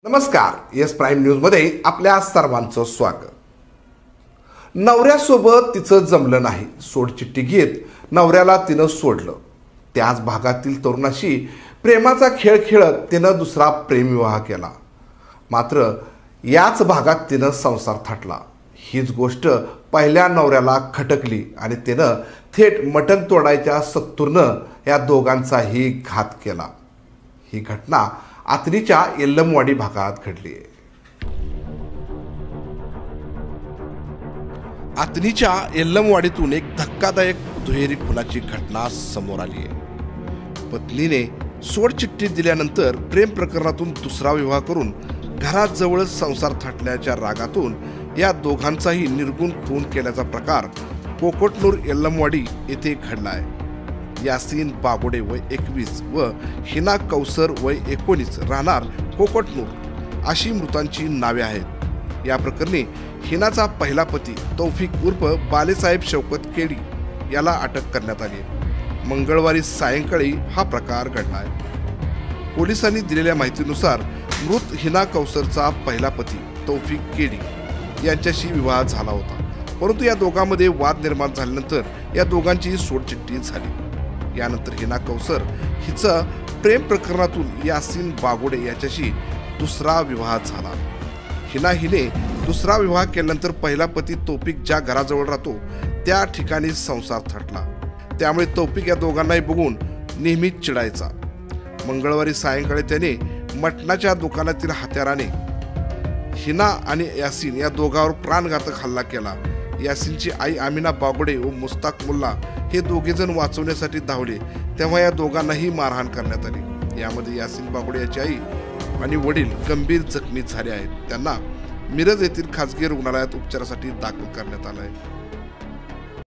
नमस्कार, S prime न्यूजमध्ये आपल्या सर्वांचं स्वागत। नवऱ्यासोबत तिचं जमलं नाही, सोडचिठ्ठी घेत नवऱ्याला तिनं सोडलं। त्याच भागातील तरुणाशी प्रेमाचा खेळ खेळत तिनं दुसरा प्रेमविवाह केला। मात्र याच भागात तिनं संसार थाटला। हीच गोष्ट पहिल्या नवऱ्याला खटकली आणि तिनं थेट मटण तोडायच्या सत्तूरनं या दोघांचाही घात केला। ही घटना आतनीच्या येल्लमवाडी भागात घडली आहे। आतनीच्या येल्लमवाडीतून एक धक्कादायक दुहेरी खुनाची घटना समोर आली आहे। पत्नीने सोडचिठ्ठी दिल्यानंतर प्रेम प्रकरणातून दुसरा विवाह करून घरात जवळच संसार थाटल्याच्या रागातून या दोघांचाही निर्गुण खून केल्याचा प्रकार कोकटनूर येल्लमवाडी येथे घडला आहे। यासीन बागोडे वय 21 व हिना कौसर वय 19 राहणार कोकटनूर अशी मृतांची नावे आहेत। या प्रकरणी हिनाचा पहिला पती तौफिक उर्फ बालेसाहेब शौकत केडी याला अटक करण्यात आली आहे। मंगळवारी सायंकाळी हा प्रकार घडला आहे। पोलिसांनी दिलेल्या माहितीनुसार मृत हिना कौसरचा पहिला पती तौफिक केडी यांच्याशी विवाह झाला होता, परंतु या दोघांमध्ये वाद निर्माण झाल्यानंतर या दोघांची सोडचिठ्ठी झाली। यानंतर हिना कौसर हिचा प्रेम प्रकरणातून यासीन बागोडे याच्याशी दुसरा विवाह झाला। हिने दुसरा विवाह केल्यानंतर पहिला पती तौफिक ज्या घराजवळ राहतो त्या ठिकाणी संसार थाटला। त्यामुळे तौफिक या दोघांनाही बघून नेहमीच चिडायचा। मंगळवारी सायंकाळी त्याने मटणाच्या दुकानातील हत्याराने हिना आणि यासीन या दोघांवर प्राणघातक हल्ला केला। यासीनची आई आमिना बागोडे व मुस्ताक मुल्ला हे दोघेजण वाचवण्यासाठी धावले, तेव्हा या दोघांनाही मारहाण करण्यात आली। यामध्ये यासीन बागोडे याची आई आणि वडील गंभीर जखमी झाले आहेत। त्यांना मिरज येथील खासगी रुग्णालयात उपचारासाठी दाखल करण्यात आलं आहे।